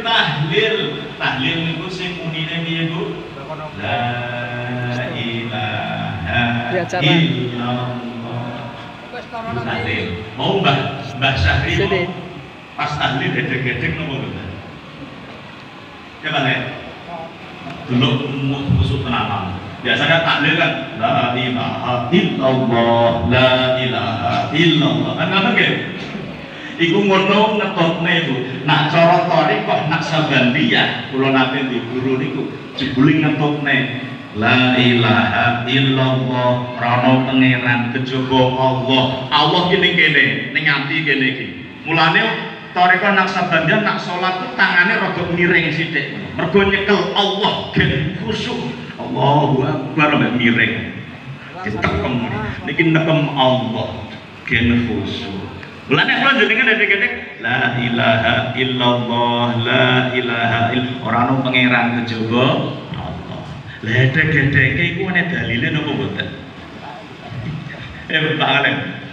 tahlil. Tahlil niku sing unine piye, Bu? La ilaha illallah. Tahlil. Mau Mbah Syahri pas tahlil gedeg-gedeg nopo mboten? Coba nek dulu musuh tenanan. Biasanya tahlil kan la ilaha illallah, la ilaha illallah. Kan ngono nggih? Iku ngono ngetokne Bu. Nak cara thariqah Naksabandiyah kula nate di guru niku jebule ngetokne la ilaha illallah, rana pangeran kejaba Allah. Allah ki ning kene, ning ati kene iki. Mulane thariqah Naksabandiyah nak salat ku tangane rada miring sithik. Mergo nyekel Allah gen khusyuk. Allahu Akbar mbek miring. Ditekem niki nekem Allah gen khusyuk. Mulane kula jenengan dedek-dedek la ilaha illallah, la ilaha illallah, ora ono pangeran kejaba Allah. Lah dedek-dedeke iku ana dalile napa mboten? Pak Alem.